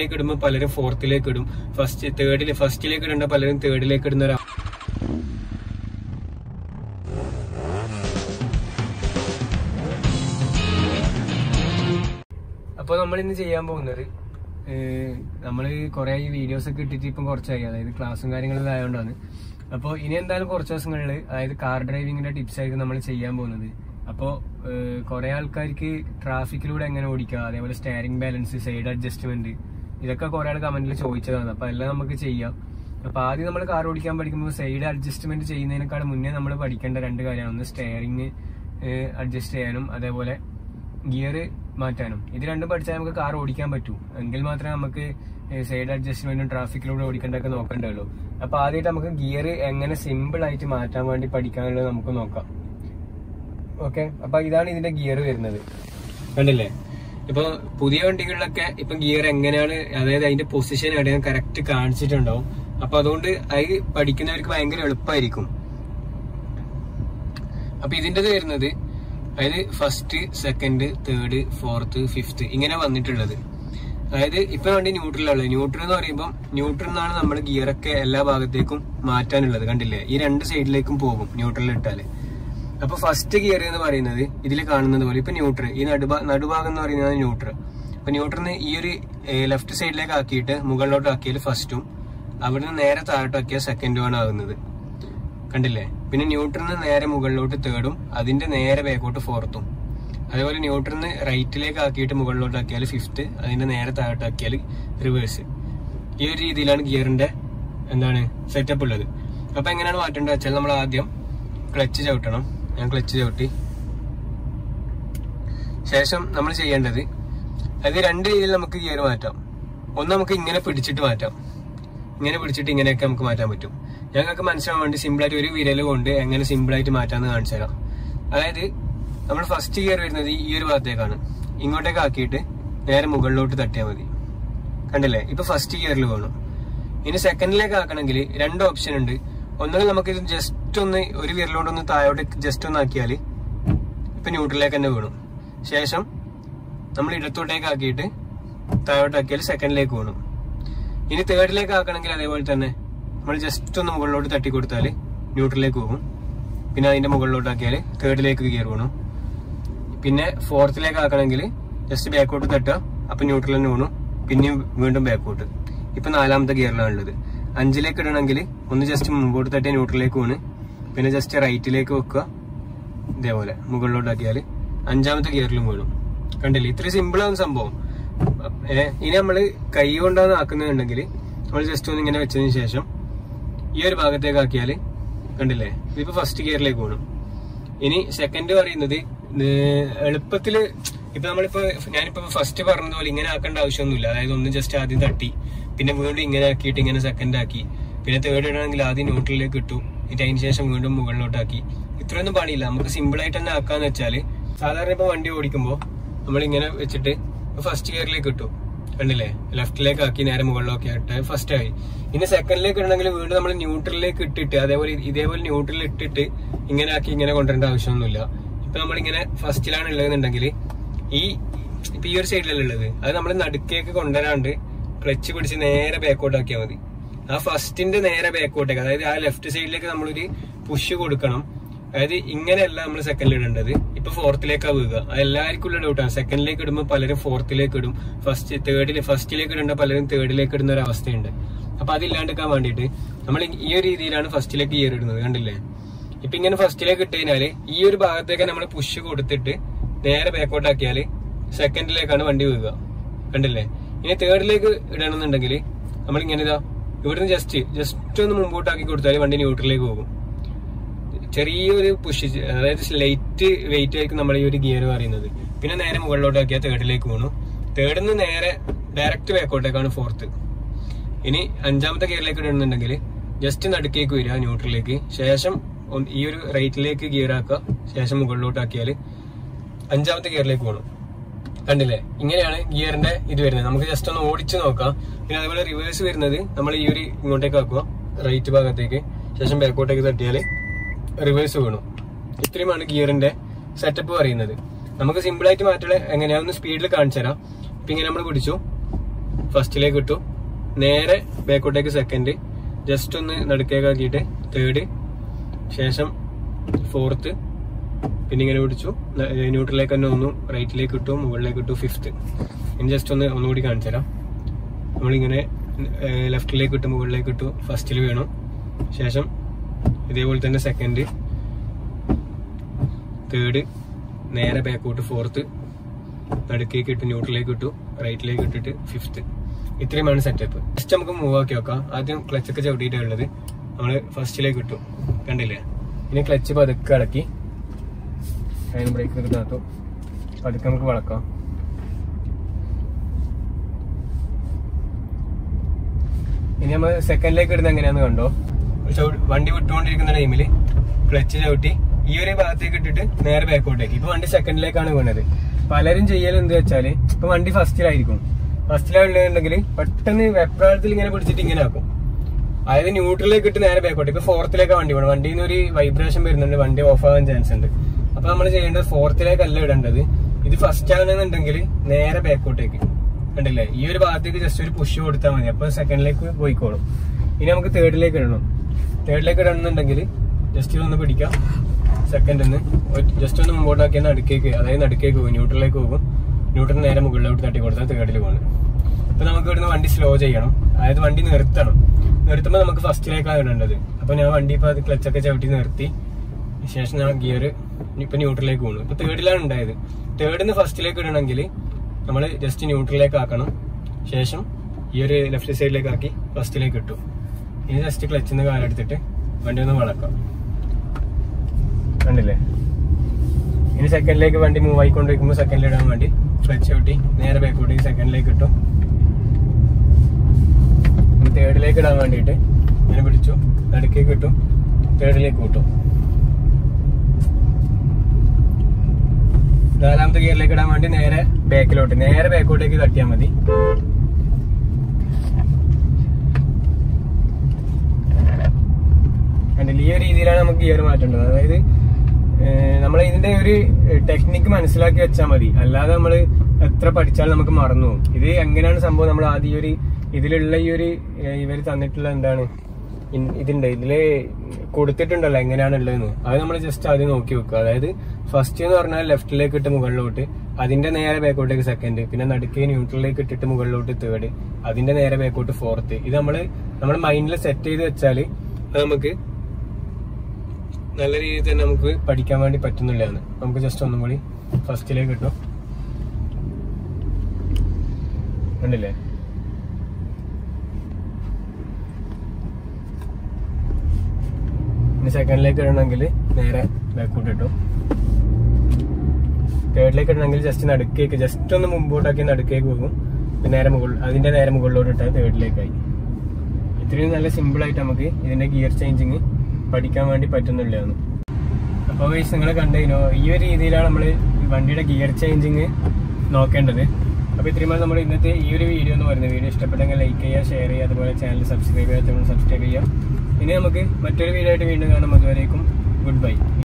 സെക്കൻഡിലേക്ക് ഇടുമ്പോൾ പലരും ഫോർത്തിലേക്ക് ഇടും, ഫസ്റ്റിലേക്ക് ഇടേണ്ട പലരും തേർഡിലേക്ക് ഇടുന്ന അപ്പോൾ നമ്മൾ ഇന്ന് ചെയ്യാൻ പോകുന്നത്, നമ്മൾ കുറെ ഈ വീഡിയോസ് ഒക്കെ ഇട്ടിട്ട് ഇപ്പം കുറച്ചായി, അതായത് ക്ലാസ്സും കാര്യങ്ങളും ആയതുകൊണ്ടാണ്. അപ്പോൾ ഇനി എന്തായാലും കുറച്ച് ദിവസങ്ങളിൽ, അതായത് കാർ ഡ്രൈവിങ്ങിന്റെ ടിപ്സ് ആയിരിക്കും നമ്മൾ ചെയ്യാൻ പോകുന്നത്. അപ്പോൾ കുറെ ആൾക്കാർക്ക് ട്രാഫിക്കിലൂടെ എങ്ങനെ ഓടിക്കുക, അതേപോലെ സ്റ്റിയറിംഗ് ബാലൻസ്, സൈഡ് അഡ്ജസ്റ്റ്മെന്റ്, ഇതൊക്കെ കുറെ ആൾ കമന്റിൽ ചോദിച്ചതാണ്. അപ്പൊ എല്ലാം നമുക്ക് ചെയ്യാം. അപ്പൊ ആദ്യം നമ്മൾ കാർ ഓടിക്കാൻ പഠിക്കുമ്പോൾ സൈഡ് അഡ്ജസ്റ്റ്മെന്റ് ചെയ്യുന്നതിനേക്കാൾ മുന്നേ നമ്മൾ പഠിക്കേണ്ട രണ്ട് കാര്യമാണ്. ഒന്ന് സ്റ്റിയറിംഗ് അഡ്ജസ്റ്റ് ചെയ്യാനും അതേപോലെ ഗിയർ മാറ്റാനും. ഇത് രണ്ടും പഠിച്ചാൽ നമുക്ക് കാർ ഓടിക്കാൻ പറ്റൂ. എങ്കിൽ മാത്രമേ നമുക്ക് സൈഡ് അഡ്ജസ്റ്റ്മെന്റും ട്രാഫിക്കിലൂടെ ഓടിക്കേണ്ടതൊക്കെ നോക്കേണ്ടതുള്ളൂ. അപ്പൊ ആദ്യമായിട്ട് നമുക്ക് ഗിയർ എങ്ങനെ സിമ്പിൾ ആയിട്ട് മാറ്റാൻ വേണ്ടി പഠിക്കാനുള്ളത് നമുക്ക് നോക്കാം. ഓക്കെ, അപ്പൊ ഇതാണ് ഇതിന്റെ ഗിയർ വരുന്നത്, കണ്ടില്ലേ? ഇപ്പൊ പുതിയ വണ്ടികളിലൊക്കെ ഇപ്പൊ ഗിയർ എങ്ങനെയാണ്, അതായത് അതിന്റെ പൊസിഷൻ എവിടെയാണ് കറക്റ്റ് കാണിച്ചിട്ടുണ്ടാവും. അപ്പൊ അതുകൊണ്ട് അത് പഠിക്കുന്നവർക്ക് ഭയങ്കര എളുപ്പമായിരിക്കും. അപ്പൊ ഇതിന്റെ വരുന്നത്, അതായത് first, second, third, fourth, fifth ഇങ്ങനെ വന്നിട്ടുള്ളത്. അതായത് ഇപ്പൊ വണ്ടി ന്യൂട്രലുള്ളത്. ന്യൂട്രൽ എന്ന് പറയുമ്പോൾ ന്യൂട്രൽ നിന്നാണ് നമ്മൾ ഗിയറൊക്കെ എല്ലാ ഭാഗത്തേക്കും മാറ്റാനുള്ളത്. കണ്ടില്ലേ? ഈ രണ്ട് സൈഡിലേക്കും പോകും ന്യൂട്രൽ ഇട്ടാല്. അപ്പൊ ഫസ്റ്റ് ഗിയർ എന്ന് പറയുന്നത് ഇതിൽ കാണുന്നത് പോലെ ഇപ്പൊ ന്യൂട്രൽ, ഈ നടുഭാഗം എന്ന് പറയുന്നത് ന്യൂട്രൽ. അപ്പൊ ന്യൂട്രലിന് ഈ ഒരു ലെഫ്റ്റ് സൈഡിലേക്ക് ആക്കിയിട്ട് മുകളിലോട്ട് ആക്കിയാൽ ഫസ്റ്റും, അവിടുന്ന് നേരെ താഴോട്ടാക്കിയാൽ സെക്കൻഡുമാണ് ആകുന്നത്. കണ്ടില്ലേ? പിന്നെ ന്യൂട്രലിന് നേരെ മുകളിലോട്ട് തേർഡും, അതിന്റെ നേരെ ബാക്കോട്ട് ഫോർത്തും. അതേപോലെ ന്യൂട്രലിന് റൈറ്റിലേക്ക് ആക്കിയിട്ട് മുകളിലോട്ട് ആക്കിയാൽ ഫിഫ്ത്ത്, അതിന്റെ നേരെ താഴോട്ടാക്കിയാൽ റിവേഴ്സ്. ഈ ഒരു രീതിയിലാണ് ഗിയറിന്റെ സെറ്റപ്പ് ഉള്ളത്. അപ്പൊ എങ്ങനെയാണ് മാറ്റേണ്ടത് വെച്ചാൽ, നമ്മൾ ആദ്യം ക്ലച്ച് ചവിട്ടണം. ഞാൻ ക്ലച്ച് ചവിട്ടി ശേഷം നമ്മൾ ചെയ്യേണ്ടത്, അത് രണ്ട് രീതിയിൽ നമുക്ക് ഗിയർ മാറ്റാം. ഒന്ന് നമുക്ക് ഇങ്ങനെ പിടിച്ചിട്ട് മാറ്റാം. ഇങ്ങനെ പിടിച്ചിട്ട് ഇങ്ങനെയൊക്കെ നമുക്ക് മാറ്റാൻ പറ്റും. ഞങ്ങൾക്ക് മനസ്സിലാവാൻ വേണ്ടി സിമ്പിളായിട്ട് ഒരു വിരൽ കൊണ്ട് എങ്ങനെ സിമ്പിളായിട്ട് മാറ്റാന്ന് കാണിച്ചു തരാം. അതായത് നമ്മൾ ഫസ്റ്റ് ഗിയർ വരുന്നത് ഈ ഒരു ഭാഗത്തേക്കാണ്. ഇങ്ങോട്ടേക്ക് ആക്കിയിട്ട് നേരെ മുകളിലോട്ട് തട്ടിയാൽ മതി. കണ്ടില്ലേ? ഇപ്പൊ ഫസ്റ്റ് ഗിയറിൽ വേണം. ഇനി സെക്കൻഡിലേക്ക് ആക്കണമെങ്കിൽ രണ്ട് ഓപ്ഷൻ ഉണ്ട്. ഒന്നുകിൽ നമുക്കിത് ജസ്റ്റ് ഒന്ന് ഒരു വിരലോട്ടൊന്ന് താഴോട്ട് ജസ്റ്റ് ഒന്ന് ആക്കിയാൽ ഇപ്പൊ ന്യൂട്രലിലേക്ക് തന്നെ വീണു. ശേഷം നമ്മൾ ഇടത്തോട്ടേക്ക് ആക്കിയിട്ട് താഴോട്ടാക്കിയാൽ സെക്കൻഡിലേക്ക് വീണു. ഇനി തേർഡിലേക്ക് ആക്കണമെങ്കിൽ അതേപോലെ തന്നെ നമ്മൾ ജസ്റ്റ് ഒന്ന് മുകളിലോട്ട് തട്ടി കൊടുത്താൽ ന്യൂട്രലിലേക്ക് പോകും. പിന്നെ അതിന്റെ മുകളിലോട്ട് ആക്കിയാൽ തേർഡിലേക്ക് ഗിയർ വീണു. പിന്നെ ഫോർത്തിലേക്ക് ആക്കണമെങ്കിൽ ജസ്റ്റ് ബാക്കോട്ട് തട്ടുക, അപ്പൊ ന്യൂട്രൽ തന്നെ വീണു. പിന്നെയും വീണ്ടും ബാക്കോട്ട്. ഇപ്പൊ നാലാമത്തെ ഗിയറിലാണ് ഉള്ളത്. അഞ്ചിലേക്ക് ഇടണമെങ്കിൽ ഒന്ന് ജസ്റ്റ് മുമ്പോട്ട് തട്ടിയ ന്യൂട്രലിലേക്ക് വീണ്, പിന്നെ ജസ്റ്റ് റൈറ്റിലേക്ക് വെക്കുക, ഇതേപോലെ മുകളിലോട്ട് ആക്കിയാൽ അഞ്ചാമത്തെ ഗിയറിലും വീണു. കണ്ടില്ലേ? ഇത്രയും സിമ്പിളാണ് സംഭവം. ഇനി നമ്മള് കൈ കൊണ്ടാണ് ആക്കുന്നുണ്ടെങ്കിൽ നമ്മൾ ജസ്റ്റ് ഒന്ന് ഇങ്ങനെ വെച്ചതിന് ശേഷം ഈ ഒരു ഭാഗത്തേക്ക് ആക്കിയാല്, കണ്ടില്ലേ? ഇതിപ്പോ ഫസ്റ്റ് ഗിയറിലേക്ക് പോകണം. ഇനി സെക്കൻഡ് പറയുന്നത് എളുപ്പത്തില്, ഇപ്പൊ ഞാനിപ്പോ ഫസ്റ്റ് പറഞ്ഞതുപോലെ ഇങ്ങനെ ആക്കേണ്ട ആവശ്യമൊന്നുമില്ല. അതായത് ഒന്ന് ജസ്റ്റ് ആദ്യം തട്ടി, പിന്നെ വീണ്ടും ഇങ്ങനെ ആക്കിയിട്ട് ഇങ്ങനെ സെക്കൻഡ് ആക്കി, പിന്നെ തേർഡ് ഇടണമെങ്കിൽ ആദ്യം ന്യൂട്രലിലേക്ക് ഇട്ടു, എന്നിട്ട് അതിന് ശേഷം വീണ്ടും മുകളിലോട്ടാക്കി. ഇത്രയൊന്നും പണിയില്ല. നമുക്ക് സിമ്പിൾ ആയിട്ട് തന്നെ ആക്കാന്ന് വെച്ചാല്, സാധാരണ ഇപ്പൊ വണ്ടി ഓടിക്കുമ്പോ നമ്മളിങ്ങനെ വെച്ചിട്ട് ഫസ്റ്റ് ഗിയറിലേക്ക് ഇട്ടു, കണ്ടില്ലേ? ലെഫ്റ്റിലേക്ക് ആക്കി നേരെ മുകളിലേക്ക് ആയിട്ട് ഫസ്റ്റ് ആയി. ഇനി സെക്കൻഡിലേക്ക് ഇടണമെങ്കിൽ വീണ്ടും നമ്മൾ ന്യൂട്രലിലേക്ക് ഇട്ടിട്ട് ഇതേപോലെ ന്യൂട്രലിൽ ഇട്ടിട്ട് ഇങ്ങനെ ആക്കി ഇങ്ങനെ കൊണ്ടുവരേണ്ട ആവശ്യമൊന്നുമില്ല. ഇപ്പൊ നമ്മളിങ്ങനെ ഫസ്റ്റിലാണ് ഉള്ളതെന്നുണ്ടെങ്കിൽ ഇപ്പൊ ഈ ഒരു സൈഡിലല്ല ഉള്ളത്, അത് നമ്മൾ നടുക്കേക്ക് കൊണ്ടുവരാണ്ട് ക്ലച്ച് പിടിച്ച് നേരെ ബാക്കോട്ട് ആക്കിയാൽ മതി. ആ ഫസ്റ്റിന്റെ നേരെ ബാക്കോട്ടേക്ക്, അതായത് ആ ലെഫ്റ്റ് സൈഡിലേക്ക് നമ്മളൊരു പുഷ് കൊടുക്കണം. അതായത് ഇങ്ങനെയല്ല നമ്മൾ സെക്കൻഡിൽ ഇടേണ്ടത്. ഇപ്പൊ ഫോർത്തിലേക്കാ വീഴുക. അത് എല്ലാവർക്കും ഉള്ള ഡൗട്ടാണ്. സെക്കൻഡിലേക്ക് ഇടുമ്പോൾ പലരും ഫോർത്തിലേക്ക് ഇടും, ഫസ്റ്റിലേക്ക് ഇടേണ്ട പലരും തേർഡിലേക്ക് ഇടുന്ന ഒരു അവസ്ഥയുണ്ട്. അപ്പൊ അതില്ലാണ്ടിരിക്കാൻ വേണ്ടിയിട്ട് നമ്മൾ ഈ ഒരു രീതിയിലാണ് ഫസ്റ്റിലേക്ക് ഗിയർ ഇടുന്നത്. കണ്ടില്ലേ? ഇപ്പൊ ഇങ്ങനെ ഫസ്റ്റിലേക്ക് ഇട്ട് കഴിഞ്ഞാല് ഈ ഒരു ഭാഗത്തേക്ക് നമ്മൾ പുഷ് കൊടുത്തിട്ട് നേരെ ബാക്കോട്ട് ആക്കിയാല് സെക്കൻഡിലേക്കാണ് വണ്ടി വീഴുക. കണ്ടില്ലേ? ഇനി തേർഡിലേക്ക് ഇടണമെന്നുണ്ടെങ്കിൽ നമ്മൾ ഇങ്ങനെ ഇവിടുന്ന് ജസ്റ്റ് ഒന്ന് മുമ്പോട്ടാക്കി കൊടുത്താൽ വണ്ടി ന്യൂട്രലിലേക്ക് പോകും. ചെറിയൊരു പുഷ്, അതായത് ലൈറ്റ് വെയിറ്റ് ആയിരിക്കും നമ്മൾ ഈ ഒരു ഗിയർ പറയുന്നത്. പിന്നെ നേരെ മുകളിലോട്ടാക്കിയാൽ തേർഡിലേക്ക് വീണു. തേർഡിന്ന് നേരെ ഡയറക്റ്റ് ബാക്കോട്ടേക്കാണ് ഫോർത്ത്. ഇനി അഞ്ചാമത്തെ ഗിയറിലേക്ക് ഇടുന്നുണ്ടെങ്കിൽ ജസ്റ്റ് നടുക്കേക്ക് വരിക ന്യൂട്രലിലേക്ക്, ശേഷം ഈ ഒരു റൈറ്റിലേക്ക് ഗിയർ ആക്കുക, ശേഷം മുകളിലോട്ടാക്കിയാൽ അഞ്ചാമത്തെ ഗിയറിലേക്ക് പോകണം. കണ്ടില്ലേ? ഇങ്ങനെയാണ് ഗിയറിന്റെ ഇത് വരുന്നത്. നമുക്ക് ജസ്റ്റ് ഒന്ന് ഓടിച്ചു നോക്കാം. പിന്നെ അതുപോലെ റിവേഴ്സ് വരുന്നത് നമ്മൾ ഈ ഒരു ഇങ്ങോട്ടേക്ക് ആക്കുക, റൈറ്റ് ഭാഗത്തേക്ക്, ശേഷം ബാക്കോട്ടേക്ക് തട്ടിയാൽ റിവേഴ്സ് വീണു. ഇത്രയുമാണ് ഗിയറിന്റെ സെറ്റപ്പ് പറയുന്നത്. നമുക്ക് സിമ്പിൾ ആയിട്ട് മാറ്റുള്ള എങ്ങനെയാണെന്ന് സ്പീഡിൽ കാണിച്ചു തരാം. ഇപ്പൊ ഇങ്ങനെ നമ്മൾ പിടിച്ചു, ഫസ്റ്റിലേക്ക് ഇട്ടു, നേരെ ബാക്കോട്ടേക്ക് സെക്കൻഡ്, ജസ്റ്റ് ഒന്ന് നടുക്കേക്കാക്കിയിട്ട് തേർഡ്, ശേഷം ഫോർത്ത്, പിന്നെ ഇങ്ങനെ പിടിച്ചു, ന്യൂട്രലിലേക്ക് തന്നെ ഒന്നു, റൈറ്റിലേക്ക് ഇട്ടു, മുകളിലേക്ക് ഇട്ടു, ഫിഫ്ത്ത്. ഇനി ജസ്റ്റ് ഒന്നുകൂടി കാണിച്ചു തരാം. നമ്മളിങ്ങനെ ലെഫ്റ്റിലേക്ക് ഇട്ടു, മുകളിലേക്ക് ഇട്ടു, ഫസ്റ്റിൽ വീണു, ശേഷം ഇതേപോലെ തന്നെ സെക്കൻഡ്, തേർഡ്, നേരെ ബാക്കോട്ട് ഫോർത്ത്, നടുക്കേക്ക് ഇട്ട് ന്യൂട്രലിലേക്ക് ഇട്ടു, റൈറ്റിലേക്ക് ഇട്ടിട്ട് ഫിഫ്ത്ത്. ഇത്രയുമാണ് സെറ്റപ്പ്. ജസ്റ്റ് നമുക്ക് മൂവ് ആക്കി നോക്കാം. ആദ്യം ക്ലച്ചൊക്കെ ചവിട്ടിയിട്ടുള്ളത് നമ്മള് ഫസ്റ്റിലേക്ക് ഇട്ടു, കണ്ടില്ലേ? ഇനി ക്ലച്ച് പതുക്കെ ഇളക്കി അതിന് ബ്രേക്ക് എടുത്തു, പതുക്കെ നമുക്ക് വളക്കാം. ഇനി നമ്മൾ സെക്കൻഡിലേക്ക് ഇടുന്നത് എങ്ങനെയാന്ന് കണ്ടോ? വണ്ടി വിട്ടുകൊണ്ടിരിക്കുന്ന ടൈമില് ക്ലച്ച് ചവിട്ടി ഈ ഒരു ഭാഗത്തേക്ക് ഇട്ടിട്ട് നേരെ ബാക്കോട്ടേക്ക്. ഇപ്പൊ വണ്ടി സെക്കൻഡിലേക്കാണ് വീണത്. പലരും ചെയ്യൽ എന്താ വെച്ചാല്, ഇപ്പൊ വണ്ടി ഫസ്റ്റിലായിരിക്കും, ഫസ്റ്റിലാണെന്നുണ്ടെങ്കിൽ പെട്ടെന്ന് വെപ്രാളത്തിൽ ഇങ്ങനെ പിടിച്ചിട്ട് ഇങ്ങനെ ആക്കും. അതായത് ന്യൂട്രലിലേക്ക് ഇട്ട് നേരെ ബാക്കോട്ടെ. ഇപ്പൊ ഫോർത്തിലേക്കാണ് വണ്ടി പോകണം. വണ്ടിയിൽ നിന്ന് ഒരു വൈബ്രേഷൻ വരുന്നുണ്ട്, വണ്ടി ഓഫ് ആവാൻ ചാൻസ് ഉണ്ട്. അപ്പൊ നമ്മൾ ചെയ്യേണ്ടത് ഫോർത്തിലേക്കല്ല ഇടേണ്ടത്. ഇത് ഫസ്റ്റ് ആണെന്നുണ്ടെങ്കിൽ നേരെ ബാക്കോട്ടേക്ക്, കണ്ടില്ലേ? ഈ ഒരു ഭാഗത്തേക്ക് ജസ്റ്റ് ഒരു പുഷ് കൊടുത്താൽ മതി, അപ്പൊ സെക്കൻഡിലേക്ക് പോയിക്കോളും. ഇനി നമുക്ക് തേർഡിലേക്ക് ഇടണം. തേർഡിലേക്ക് ഇടണമെന്നുണ്ടെങ്കിൽ ജസ്റ്റ് ഇതൊന്ന് പിടിക്കാം, സെക്കൻഡിൽ നിന്ന് ജസ്റ്റ് ഒന്ന് മുമ്പോട്ടാക്കിയാൽ നടുക്കേക്ക്, അതായത് നടുക്കേക്ക് പോകും, ന്യൂട്രലിലേക്ക് പോകും. ന്യൂട്രൽ നേരെ മുകളിലോട്ട് തട്ടി കൊടുത്താൽ തേർഡിൽ പോകും. അപ്പൊ നമുക്ക് ഇവിടുന്ന് വണ്ടി സ്ലോ ചെയ്യണം, അതായത് വണ്ടി നിർത്തണം. നിർത്തുമ്പോൾ നമുക്ക് ഫസ്റ്റിലേക്കാണ് ഇടേണ്ടത്. അപ്പൊ ഞാൻ വണ്ടി ഇപ്പൊ അത് ക്ലച്ചൊക്കെ ചവിട്ടി നിർത്തി, ശേഷം ഞാൻ ഗിയർ ഇപ്പൊ ന്യൂട്രലിലേക്ക് പോകുന്നു. ഇപ്പൊ തേർഡിലാണ് ഉണ്ടായത്. തേർഡിന്ന് ഫസ്റ്റിലേക്ക് ഇടണമെങ്കിൽ നമ്മൾ ജസ്റ്റ് ന്യൂട്രലിലേക്ക് ആക്കണം, ശേഷം ഈ ഒരു ലെഫ്റ്റ് സൈഡിലേക്ക് ആക്കി ഫസ്റ്റിലേക്ക് ഇട്ടു. ഇനി ജസ്റ്റ് ക്ലച്ചിന്ന് കാലെടുത്തിട്ട് വണ്ടി ഒന്ന് വളക്കാം, കണ്ടില്ലേ? ഇനി സെക്കൻഡിലേക്ക് വണ്ടി മൂവ് ആയിക്കൊണ്ടിരിക്കുമ്പോൾ സെക്കൻഡിൽ ഇടാൻ വേണ്ടി ക്ലച്ച് ചവിട്ടി നേരെ ബാക്കോട്ടേക്ക് സെക്കൻഡിലേക്ക് ഇട്ടു. ഇനി തേർഡിലേക്ക് ഇടാൻ വേണ്ടിയിട്ട് ഇങ്ങനെ പിടിച്ചു, നടുക്കേക്ക് ഇട്ടു, തേർഡിലേക്ക് വിട്ടു. നാലാമത്തെ ഗിയറിലേക്ക് ഇടാൻ വേണ്ടി നേരെ ബാക്കോട്ടേക്ക് തട്ടിയാൽ മതി. കണ്ടില്ല? ഈ ഒരു രീതിയിലാണ് നമുക്ക് ഗിയർ മാറ്റേണ്ടത്. അതായത് നമ്മൾ ഇതിന്റെ ഒരു ടെക്നിക്ക് മനസ്സിലാക്കി വെച്ചാൽ മതി, അല്ലാതെ നമ്മൾ എത്ര പഠിച്ചാലും നമുക്ക് മറന്നു പോകും. ഇത് എങ്ങനെയാണ് സംഭവം? നമ്മൾ ആദ്യം ഇതിലുള്ള ഇവർ തന്നിട്ടുള്ള എന്താണ് ഇതില് കൊടുത്തിട്ടുണ്ടല്ലോ എങ്ങനെയാണ് ഉള്ളതെന്ന്, അത് നമ്മൾ ജസ്റ്റ് ആദ്യം നോക്കി വെക്കുക. അതായത് ഫസ്റ്റ് എന്ന് പറഞ്ഞാൽ ലെഫ്റ്റിലേക്ക് ഇട്ട് മുകളിലോട്ട്, അതിന്റെ നേരെ ബാക്കോട്ടേക്ക് സെക്കൻഡ്, പിന്നെ നടുക്കേ ന്യൂട്രലിലേക്ക് ഇട്ടിട്ട് മുകളിലോട്ട് തേർഡ്, അതിന്റെ നേരെ ബാക്കോട്ട് ഫോർത്ത്. ഇത് നമ്മുടെ മൈൻഡിൽ സെറ്റ് ചെയ്ത് വെച്ചാല് അത് നമുക്ക് നല്ല രീതിയിൽ തന്നെ നമുക്ക് പഠിക്കാൻ വേണ്ടി പറ്റുന്നില്ലാന്ന്. നമുക്ക് ജസ്റ്റ് ഒന്നും കൂടി ഫസ്റ്റിലേക്ക് ഇട്ടു, കണ്ടില്ലേ? ഇനി സെക്കൻഡിലേക്ക് ഇടണമെങ്കിൽ നേരെ ബാക്കോട്ട് ഇട്ടു. തേർഡിലേക്ക് ഇടണമെങ്കിൽ ജസ്റ്റ് നടുക്കേക്ക് ജസ്റ്റ് ഒന്ന് മുമ്പോട്ടാക്കി നടുക്കേക്ക് പോകും, അതിന്റെ നേരെ മുകളിലോട്ട് ഇട്ടാൽ തേർഡിലേക്കായി. ഇത്രയും നല്ല സിമ്പിൾ ആയിട്ട് നമുക്ക് ഇതിന്റെ ഗിയർ ചേഞ്ചിങ് പഠിക്കാൻ വേണ്ടി പറ്റുന്നില്ലാന്ന്. അപ്പോൾ നിങ്ങൾ കണ്ടതിനോ ഈ ഒരു രീതിയിലാണ് നമ്മൾ വണ്ടിയുടെ ഗിയർ ചേഞ്ചിങ് നോക്കേണ്ടത്. അപ്പോൾ ഇത്രയും നമ്മൾ ഇന്നത്തെ ഈ ഒരു വീഡിയോ എന്ന് പറയുന്നത്. വീഡിയോ ഇഷ്ടപ്പെട്ടെങ്കിൽ ലൈക്ക് ചെയ്യുക, ഷെയർ ചെയ്യുക, അതുപോലെ ചാനൽ സബ്സ്ക്രൈബ് ചെയ്യാത്തവർ സബ്സ്ക്രൈബ് ചെയ്യുക. ഇനി നമുക്ക് മറ്റൊരു വീഡിയോ ആയിട്ട് വീണ്ടും കാണാം. അതുവരേക്കും ഗുഡ് ബൈ.